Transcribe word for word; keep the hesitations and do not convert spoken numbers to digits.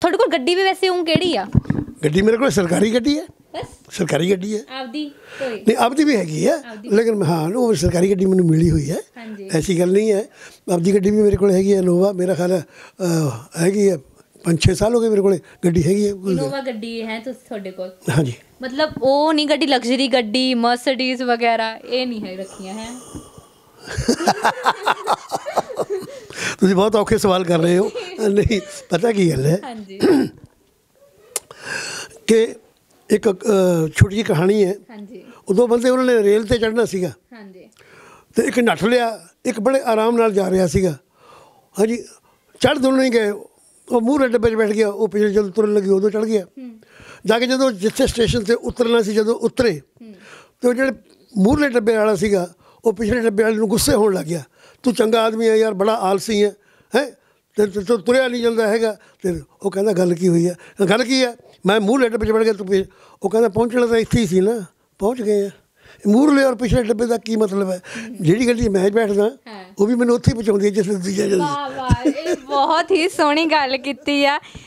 ਤੁਹਾਡੇ ਕੋਲ ਗੱਡੀ ਵੀ ਵੈਸੇ ਉਹ ਕਿਹੜੀ ਆ? ਗੱਡੀ ਮੇਰੇ ਕੋਲ ਸਰਕਾਰੀ ਗੱਡੀ ਹੈ, ਬਸ ਸਰਕਾਰੀ ਗੱਡੀ ਹੈ। ਆਪਦੀ ਕੋਈ ਨਹੀਂ ਆਪਦੀ ਵੀ ਹੈਗੀ ਹੈ, ਲੇਕਿਨ ਹਾਂ ਉਹ ਸਰਕਾਰੀ ਗੱਡੀ ਮੈਨੂੰ ਮਿਲੀ ਹੋਈ ਹੈ, ਐਸੀ ਗੱਲ ਨਹੀਂ ਹੈ। ਆਪਦੀ ਗੱਡੀ ਵੀ ਮੇਰੇ ਕੋਲ ਹੈਗੀ ਹੈ, ਇਨੋਵਾ। ਮੇਰਾ ਖਿਆਲ ਹੈਗੀ ਹੈ ਪੰਜ ਛੇ ਸਾਲ ਹੋ ਗਏ ਮੇਰੇ ਕੋਲ ਗੱਡੀ ਹੈਗੀ ਹੈ। ਇਨੋਵਾ ਗੱਡੀ ਹੈ ਤੁਸੀਂ ਤੁਹਾਡੇ ਕੋਲ? ਹਾਂਜੀ। ਮਤਲਬ ਉਹ ਨਹੀਂ ਗੱਡੀ ਲਗਜ਼ਰੀ ਗੱਡੀ ਮਰਸੀਡੀਜ਼ ਵਗੈਰਾ ਇਹ ਨਹੀਂ ਹੈ ਰੱਖੀਆਂ ਹੈ? ਤੁਸੀਂ ਬਹੁਤ ਔਖੇ ਸਵਾਲ ਕਰ ਰਹੇ ਹੋ। ਨਹੀਂ ਪਤਾ ਕੀ ਗੱਲ ਹੈ ਹਾਂਜੀ ਕਿ ਇੱਕ ਛੋਟੀ ਜਿਹੀ ਕਹਾਣੀ ਹੈ। ਹਾਂਜੀ। ਉਦੋਂ ਬੰਦੇ ਉਹਨਾਂ ਨੇ ਰੇਲ 'ਤੇ ਚੜ੍ਹਨਾ ਸੀਗਾ ਹਾਂਜੀ ਅਤੇ ਇੱਕ ਨੱਠ ਲਿਆ, ਇੱਕ ਬੜੇ ਆਰਾਮ ਨਾਲ ਜਾ ਰਿਹਾ ਸੀਗਾ। ਹਾਂਜੀ ਚੜ੍ਹ ਦੋਨੋਂ ਨਹੀਂ ਗਏ, ਉਹ ਮੂਹਰੇ ਡੱਬੇ 'ਚ ਬੈਠ ਗਿਆ, ਉਹ ਪਿਛਲੇ ਜਦੋਂ ਤੁਰਨ ਲੱਗੀ ਉਦੋਂ ਚੜ੍ਹ ਗਿਆ। ਜਾ ਕੇ ਜਦੋਂ ਜਿੱਥੇ ਸਟੇਸ਼ਨ 'ਤੇ ਉਤਰਨਾ ਸੀ ਜਦੋਂ ਉਤਰੇ ਅਤੇ ਉਹ ਜਿਹੜੇ ਮੂਹਰਲੇ ਡੱਬੇ ਵਾਲਾ ਸੀਗਾ ਉਹ ਪਿਛਲੇ ਡੱਬੇ ਵਾਲੇ ਨੂੰ ਗੁੱਸੇ ਹੋਣ ਲੱਗ ਗਿਆ, ਤੂੰ ਚੰਗਾ ਆਦਮੀ ਹੈ ਯਾਰ, ਬੜਾ ਆਲਸੀ ਹੈ ਹੈਂ ਤੇ ਤੁਰਿਆ ਨਹੀਂ ਜਾਂਦਾ ਹੈਗਾ। ਅਤੇ ਉਹ ਕਹਿੰਦਾ ਗੱਲ ਕੀ ਹੋਈ ਹੈ? ਗੱਲ ਕੀ ਹੈ? ਮੈਂ ਮੂਹਰਲੇ ਡੱਬੇ 'ਚ ਬੈਠ ਗਿਆ ਤੂੰ। ਉਹ ਕਹਿੰਦਾ ਪਹੁੰਚਣਾ ਤਾਂ ਇੱਥੇ ਹੀ ਸੀ ਨਾ, ਪਹੁੰਚ ਗਏ ਆ। ਮੂਹਰਲੇ ਔਰ ਪਿਛਲੇ ਡੱਬੇ ਦਾ ਕੀ ਮਤਲਬ ਹੈ? ਜਿਹੜੀ ਗੱਡੀ ਮੈਂ ਬੈਠਦਾ ਉਹ ਵੀ ਮੈਨੂੰ ਉੱਥੇ ਹੀ ਪਹੁੰਚਾਉਂਦੀ ਹੈ ਜਿਸ ਦੂਜਾ। ਵਾਹ ਵਾਹ, ਇਹ ਬਹੁਤ ਹੀ ਸੋਹਣੀ ਗੱਲ ਕੀਤੀ ਆ।